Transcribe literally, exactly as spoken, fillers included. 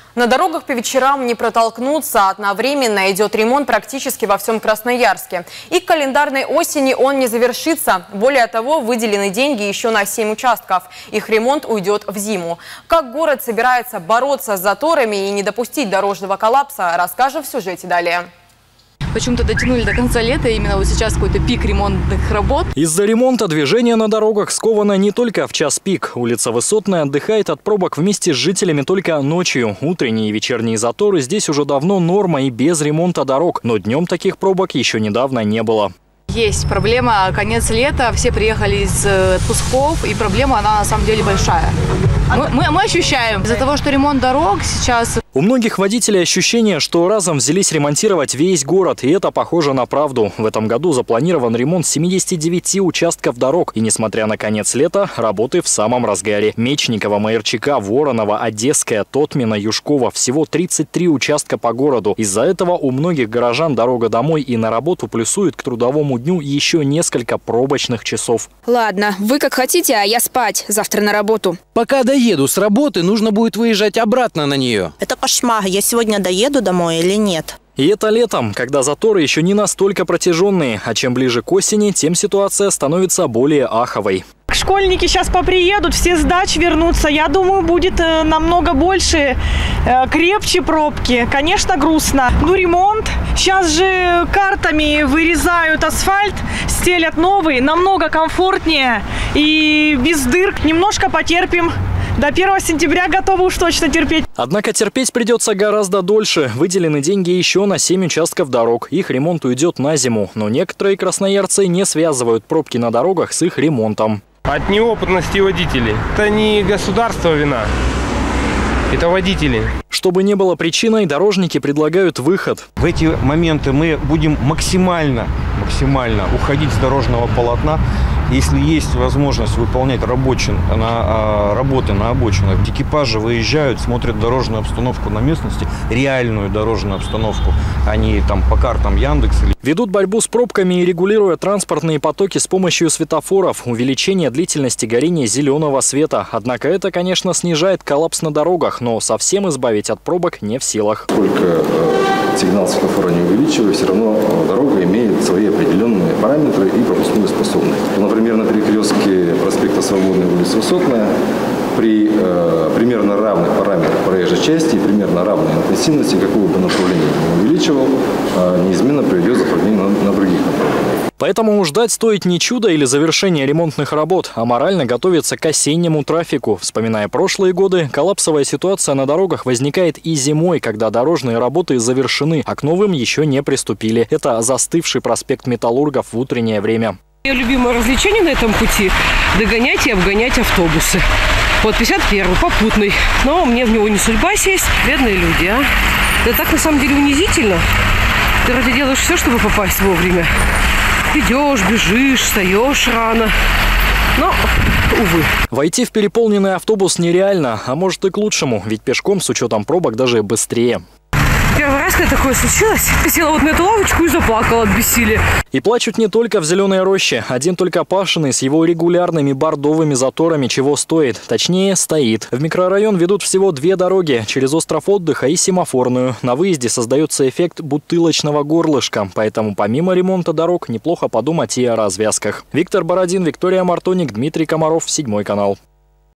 На дорогах по вечерам не протолкнуться. Одновременно идет ремонт практически во всем Красноярске. И к календарной осени он не завершится. Более того, выделены деньги еще на семь участков. Их ремонт уйдет в зиму. Как город собирается бороться с заторами и не допустить дорожного коллапса, расскажем в сюжете далее. Почему-то дотянули до конца лета, именно вот сейчас какой-то пик ремонтных работ. Из-за ремонта движение на дорогах сковано не только в час пик. Улица Высотная отдыхает от пробок вместе с жителями только ночью. Утренние и вечерние заторы здесь уже давно норма и без ремонта дорог. Но днем таких пробок еще недавно не было. Есть проблема, конец лета, все приехали из отпусков, и проблема, она на самом деле большая. Мы, мы, мы ощущаем из-за того, что ремонт дорог сейчас... У многих водителей ощущение, что разом взялись ремонтировать весь город, и это похоже на правду. В этом году запланирован ремонт семидесяти девяти участков дорог. И несмотря на конец лета, работы в самом разгаре. Мечникова, Майорчика, Воронова, Одесская, Тотмина, Юшкова. Всего тридцать три участка по городу. Из-за этого у многих горожан дорога домой и на работу плюсует к трудовому дню еще несколько пробочных часов. Ладно, вы как хотите, а я спать. Завтра на работу. Пока доеду с работы, нужно будет выезжать обратно на нее. Это кошмар. Я сегодня доеду домой или нет? И это летом, когда заторы еще не настолько протяженные. А чем ближе к осени, тем ситуация становится более аховой. Школьники сейчас поприедут, все с дач вернутся. Я думаю, будет э, намного больше, э, крепче пробки. Конечно, грустно. Ну, ремонт. Сейчас же картами вырезают асфальт, стелят новый. Намного комфортнее и без дыр. Немножко потерпим. До первого сентября готовы уж точно терпеть. Однако терпеть придется гораздо дольше. Выделены деньги еще на семь участков дорог. Их ремонт уйдет на зиму. Но некоторые красноярцы не связывают пробки на дорогах с их ремонтом. От неопытности водителей. Это не государство вина, это водители. Чтобы не было причиной, дорожники предлагают выход. В эти моменты мы будем максимально, максимально уходить с дорожного полотна. Если есть возможность выполнять рабочие, на, работы на обочинах, экипажи выезжают, смотрят дорожную обстановку на местности, реальную дорожную обстановку, а не там по картам Яндекс. Ведут борьбу с пробками и регулируя транспортные потоки с помощью светофоров, увеличение длительности горения зеленого света. Однако это, конечно, снижает коллапс на дорогах, но совсем избавить от пробок не в силах. Сколько сигнал светофора не увеличивая, все равно дорога имеет свои определенные параметры и пропускную способность. Например, на перекрестке проспекта Свободной и улицы Высотная при э, примерно равных параметрах проезжей части и примерно равной интенсивности, какого бы направления не увеличивал, э, неизменно приведет к затруднению на, на других направлениях. Поэтому ждать стоит не чудо или завершение ремонтных работ, а морально готовиться к осеннему трафику. Вспоминая прошлые годы, коллапсовая ситуация на дорогах возникает и зимой, когда дорожные работы завершены, а к новым еще не приступили. Это застывший проспект Металлургов в утреннее время. Мое любимое развлечение на этом пути – догонять и обгонять автобусы. Вот пятьдесят первый, попутный. Но мне в него не судьба сесть. Бедные люди, а. Да так на самом деле унизительно. Ты вроде делаешь все, чтобы попасть вовремя. Идешь, бежишь, встаешь рано. Но, увы. Войти в переполненный автобус нереально, а может и к лучшему, ведь пешком с учетом пробок даже быстрее. Первый раз, когда такое случилось, я села вот на эту лавочку и заплакала от бессилия. И плачут не только в Зеленой роще. Один только Пашиный с его регулярными бордовыми заторами чего стоит. Точнее, стоит. В микрорайон ведут всего две дороги. Через остров отдыха и семафорную. На выезде создается эффект бутылочного горлышка. Поэтому помимо ремонта дорог неплохо подумать и о развязках. Виктор Бородин, Виктория Мартоник, Дмитрий Комаров, Седьмой канал.